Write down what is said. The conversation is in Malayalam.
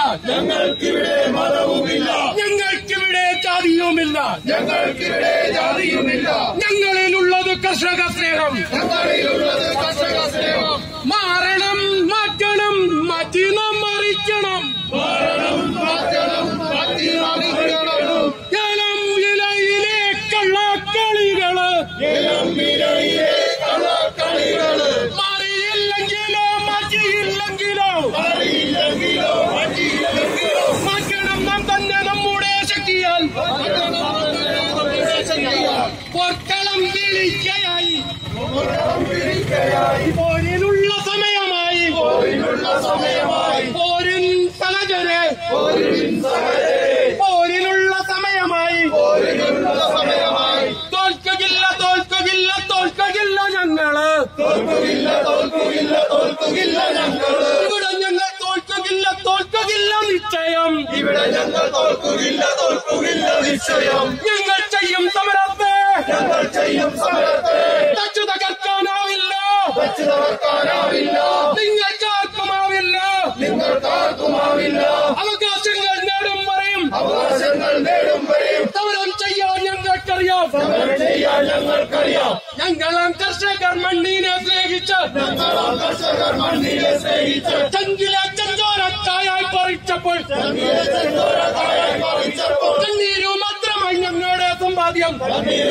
ഞങ്ങൾക്കിവിടെ മതവുമില്ല, ഞങ്ങൾക്കിവിടെ ജാതിയുമില്ല, ഞങ്ങൾക്കിവിടെ ജാതിയുമില്ല. ഞങ്ങളിലുള്ളത് കർഷക സ്നേഹം, ഞങ്ങളിലുള്ളത് കർഷക സ്നേഹം. മാറണം, മാറ്റണം, മാറ്റി നാം മറിക്കണം. മാറണം, മാറ്റണം, മാറ്റി മറിക്കണം. ഏലം വിലയിലെ കള്ളക്കളികള്, ഏലം വിലയിലെ കള്ളക്കളികള് മാറിയില്ലെങ്കിലോ മാറ്റിയില്ലെങ്കിലോ അറിയില്ലെങ്കിലോ മാറ്റിയില്ലെങ്കിലോ മാറ്റണം നാം തന്നെ നമ്മുടെ ശക്തിയാൽ. പോർക്കളം വിളിക്കയായി, പോരിനുള്ള സമയമായി, പോരിൻ സഹചരെ, പോരിനുള്ള സമയമായി. തോൽക്കുകയില്ല, തോൽക്കുകയില്ല, തോൽക്കുകയില്ല ഞങ്ങള്. ഇവിടെ ഞങ്ങൾ തോൽക്കുകയില്ല, തോൽക്കുകയില്ല നിശ്ചയം. ഞങ്ങൾ ചെയ്യും സമരത്തെ, തച്ചു തകർക്കാനാവില്ല, നിങ്ങൾക്കാർക്കുമാവില്ല. അവകാശങ്ങൾ നേടും വരെയും സമരം ചെയ്യാൻ ഞങ്ങൾക്കറിയാം. ഞങ്ങളാം കർഷകർ മണ്ണിനെ സ്നേഹിച്ച്, ചങ്കിലെ ചെഞ്ചോരക്കായായി പറിച്ചപ്പോൾ കണ്ണീരു മാത്രമായി ഞങ്ങളുടെ സമ്പാദ്യം.